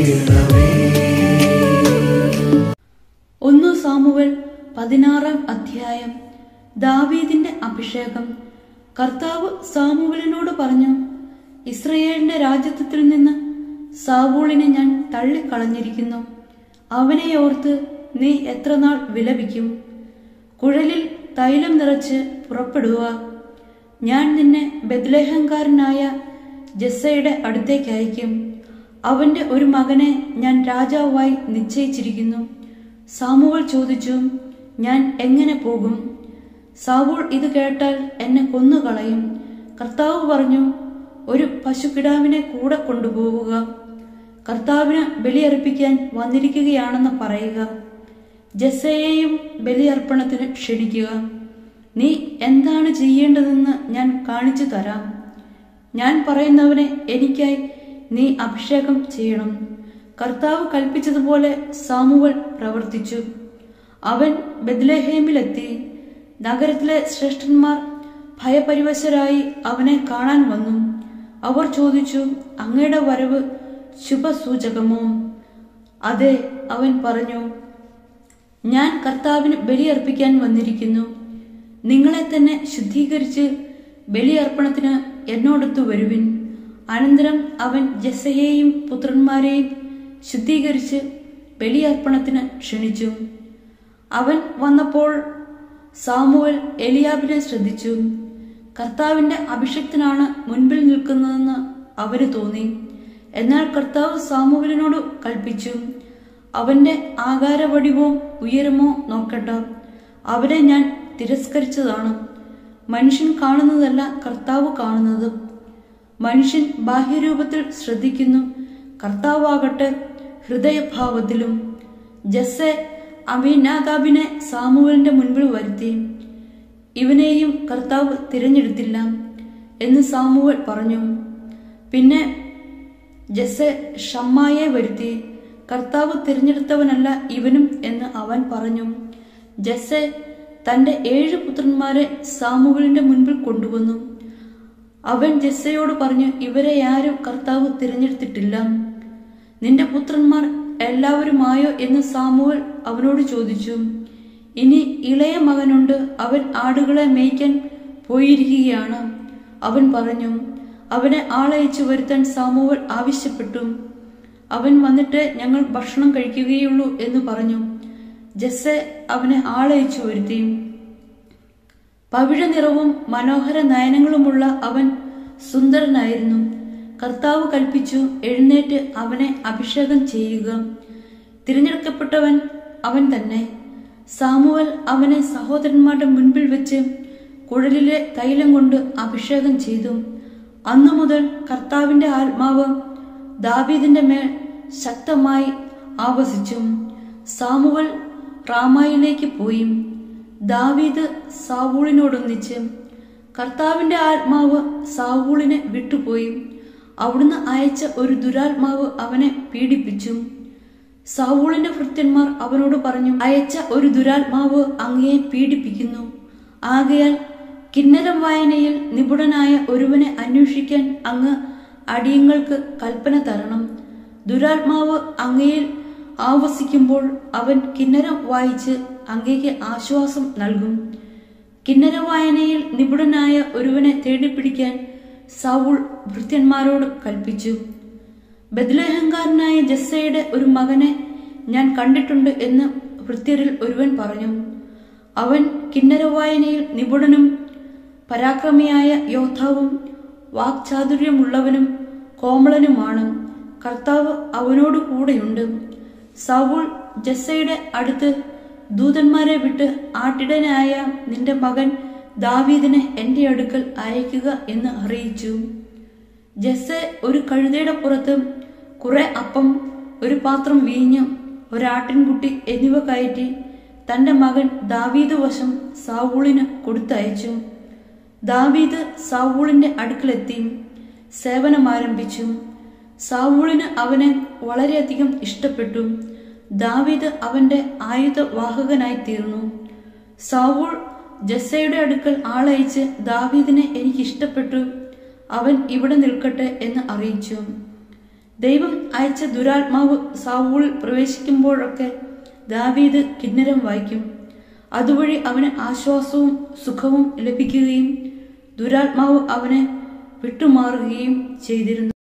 1 Samuel 16-ാം അധ്യായം. ദാവീദിന്റെ അഭിഷേകം. കർത്താവ് സാമുവേലിനോട് പറഞ്ഞു, ഇസ്രയേലിന്റെ രാജത്വത്തിൽ നിന്ന് സാവൂളിനെ ഞാൻ തള്ളിക്കളഞ്ഞിരിക്കുന്നു. അവനെ ഓർത്ത് നീ എത്ര നാൾ വിലപിക്കും? കുഴലിൽ തൈലം നിറച്ച് പുറപ്പെടുക. ഞാൻ നിന്നെ ബെത്ലഹേംകാരനായ ജസ്സയുടെ അടുത്തേക്ക് അയക്കും. അവന്റെ ഒരു മകനെ ഞാൻ രാജാവായി നിശ്ചയിച്ചിരിക്കുന്നു. സാമുവേൽ ചോദിച്ചു, ഞാൻ എങ്ങനെ പോകും? സാവൂൾ ഇത് കേട്ടാൽ എന്നെ കൊന്നുകളയും. കർത്താവ് പറഞ്ഞു, ഒരു പശുക്കിടാവിനെ കൂടെ കൊണ്ടുപോവുക. കർത്താവിന് ബലിയർപ്പിക്കാൻ വന്നിരിക്കുകയാണെന്ന് പറയുക. ജസ്സയെയും ബലിയർപ്പണത്തിന് ക്ഷണിക്കുക. നീ എന്താണ് ചെയ്യേണ്ടതെന്ന് ഞാൻ കാണിച്ചു തരാം. ഞാൻ പറയുന്നവനെ എനിക്കായി നീ അഭിഷേകം ചെയ്യണം. കർത്താവ് കൽപ്പിച്ചതുപോലെ സാമുവേൽ പ്രവർത്തിച്ചു. അവൻ ബെത്ലഹേമിലെത്തി. നഗരത്തിലെ ശ്രേഷ്ഠന്മാർ ഭയപരിവശരായി അവനെ കാണാൻ വന്നു. അവർ ചോദിച്ചു, അങ്ങയുടെ വരവ് ശുഭസൂചകമോ? അതെ, അവൻ പറഞ്ഞു, ഞാൻ കർത്താവിന് ബലിയർപ്പിക്കാൻ വന്നിരിക്കുന്നു. നിങ്ങളെ തന്നെ ശുദ്ധീകരിച്ച് ബലിയർപ്പണത്തിന് എന്നോടൊത്തു വരുവിൻ. അനന്തരം അവൻ ജസ്സയെയും പുത്രന്മാരെയും ശുദ്ധീകരിച്ച് ബലിയർപ്പണത്തിന് ക്ഷണിച്ചു. അവൻ വന്നപ്പോൾ സാമുവേൽ എലിയാബിനെ ശ്രദ്ധിച്ചു. കർത്താവിന്റെ അഭിഷിക്തനാണ് മുൻപിൽ നിൽക്കുന്നതെന്ന് അവന് തോന്നി. എന്നാൽ കർത്താവ് സാമുവേലിനോട് കൽപ്പിച്ചു, അവന്റെ ആകാരവടിവോ ഉയരമോ നോക്കണ്ട. അവനെ ഞാൻ തിരസ്കരിച്ചതാണ്. മനുഷ്യൻ കാണുന്നതല്ല കർത്താവ് കാണുന്നത്. മനുഷ്യൻ ബാഹ്യരൂപത്തിൽ ശ്രദ്ധിക്കുന്നു, കർത്താവാകട്ടെ ഹൃദയഭാവത്തിലും. ജസ്സെ അബീനാദാബിനെ സാമുവേലിന്റെ മുൻപിൽ വരുത്തി. ഇവനെയും കർത്താവ് തിരഞ്ഞെടുത്തില്ല എന്ന് സാമുവേൽ പറഞ്ഞു. പിന്നെ ജസ്സെ ഷമ്മായെ വരുത്തി. കർത്താവ് തിരഞ്ഞെടുത്തവനല്ല ഇവനും എന്ന് അവൻ പറഞ്ഞു. ജസ്സെ തന്റെ 7 പുത്രന്മാരെ സാമുവേലിന്റെ മുൻപിൽ കൊണ്ടുവന്നു. അവൻ ജസ്സയോട് പറഞ്ഞു, ഇവരെ ആരും കർത്താവ് തിരഞ്ഞെടുത്തിട്ടില്ല. നിന്റെ പുത്രന്മാർ എല്ലാവരുമായോ എന്ന് സാമുവേൽ അവനോട് ചോദിച്ചു. ഇനി ഇളയ മകനുണ്ട്, അവൻ ആടുകളെ മേയ്ക്കാൻ പോയിരിക്കുകയാണ്. അവൻ പറഞ്ഞു. അവനെ ആളയച്ചു വരുത്താൻ സാമുവേൽ ആവശ്യപ്പെട്ടു. അവൻ വന്നിട്ട് ഞങ്ങൾ ഭക്ഷണം കഴിക്കുകയുള്ളൂ എന്ന് പറഞ്ഞു. ജസ്സെ അവനെ ആളയച്ചു വരുത്തി. പവിഴ നിറവും മനോഹര നയനങ്ങളുമുള്ള അവൻ സുന്ദരനായിരുന്നു. കർത്താവ് കൽപ്പിച്ചു, എഴുന്നേറ്റ് അവനെ അഭിഷേകം ചെയ്യുക. തിരഞ്ഞെടുക്കപ്പെട്ടവൻ അവൻ തന്നെ. സാമുവേൽ അവനെ സഹോദരന്മാരുടെ മുൻപിൽ വെച്ച് കുഴലിലെ തൈലം കൊണ്ട് അഭിഷേകം ചെയ്തു. അന്നു മുതൽ കർത്താവിന്റെ ആത്മാവ് ദാവീദിന്റെ മേൽ ശക്തമായി ആവസിച്ചു. സാമുവേൽ റാമായിലേക്ക് പോയി. ദാവീദ് സാവൂളിനോടൊന്നിച്ച്. കർത്താവിന്റെ ആത്മാവ് സാവൂളിനെ വിട്ടുപോയി. അവിടുന്ന് അയച്ച ഒരു ദുരാത്മാവ് അവനെ പീഡിപ്പിച്ചു. സാവൂളിന്റെ ഭൃത്യന്മാർ അവനോട് പറഞ്ഞു, അയച്ച ഒരു ദുരാത്മാവ് അങ്ങയെ പീഡിപ്പിക്കുന്നു. ആകയാൽ കിന്നരം വായനയിൽ നിപുണനായ ഒരുവനെ അന്വേഷിക്കാൻ അങ്ങ് അടിയങ്ങൾക്ക് കൽപ്പന തരണം. ദുരാത്മാവ് അങ്ങയിൽ ആവസിക്കുമ്പോൾ അവൻ കിന്നരം വായിച്ച് അങ്ങേക്ക് ആശ്വാസം നൽകും. കിന്നര വായനയിൽ നിപുണനായ ഒരുവനെ തേടിപ്പിടിക്കാൻ സൗൾ ഭൃത്യന്മാരോട് കൽപ്പിച്ചു. ബെത്ലഹേംകാരനായ ജസ്സയുടെ ഒരു മകനെ ഞാൻ കണ്ടിട്ടുണ്ട് എന്ന് ഭൃത്യരിൽ ഒരുവൻ പറഞ്ഞു. അവൻ കിന്നര വായനയിൽ നിപുണനും പരാക്രമിയായ യോദ്ധാവും വാക്ചാതുര്യമുള്ളവനും കോമളനുമാണ്. കർത്താവ് അവനോട് കൂടെയുണ്ട്. സൗൾ ജസ്സയുടെ അടുത്ത് ദൂതന്മാരെ വിട്ട്, ആട്ടിടനായ നിന്റെ മകൻ ദാവീദിനെ എന്റെ അടുക്കൽ അയക്കുക എന്ന് അറിയിച്ചു. ജസ്സെ ഒരു കഴുതയുടെ പുറത്ത് കുറെ അപ്പം, ഒരു പാത്രം വീഞ്ഞ്, ഒരാട്ടിൻകുട്ടി എന്നിവ കയറ്റി തന്റെ മകൻ ദാവീദ് വശം സാവൂളിന് കൊടുത്തയച്ചു. ദാവീദ് സാവൂളിന്റെ അടുക്കലെത്തി സേവനമാരംഭിച്ചു. സാവൂളിന് അവനെ വളരെയധികം ഇഷ്ടപ്പെട്ടു. ദാവീദ് അവന്റെ ആയുധവാഹകനായി തീർന്നു. സാവൂൾ ജസ്സയുടെ അടുക്കൽ ആളയച്ച്, ദാവീദിനെ എനിക്ക് ഇഷ്ടപ്പെട്ടു, അവൻ ഇവിടെ നിൽക്കട്ടെ എന്ന് അറിയിച്ചു. ദൈവം അയച്ച ദുരാത്മാവ് സൗൽ പ്രവേശിക്കുമ്പോഴൊക്കെ ദാവീദ് കിന്നരം വായിക്കും. അതുവഴി അവന് ആശ്വാസവും സുഖവും ലഭിക്കുകയും ദുരാത്മാവ് അവനെ വിട്ടുമാറുകയും ചെയ്തിരുന്നു.